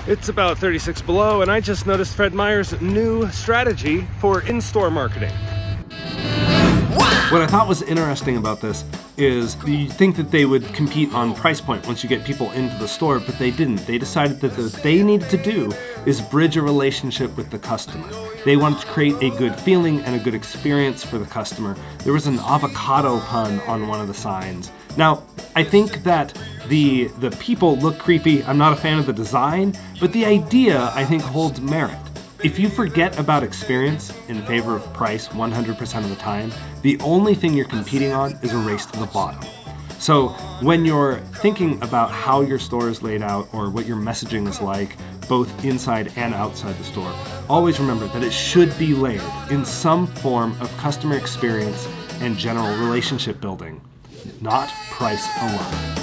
It's about 36 below, and I just noticed Fred Meyer's new strategy for in-store marketing. What I thought was interesting about this is you'd think that they would compete on price point once you get people into the store, but they didn't. They decided that what they needed to do is bridge a relationship with the customer. They wanted to create a good feeling and a good experience for the customer. There was an avocado pun on one of the signs. Now, I think that the people look creepy. I'm not a fan of the design, but the idea, I think, holds merit. If you forget about experience in favor of price 100% of the time, the only thing you're competing on is a race to the bottom. So when you're thinking about how your store is laid out or what your messaging is like, both inside and outside the store, always remember that it should be layered in some form of customer experience and general relationship building, not price alone.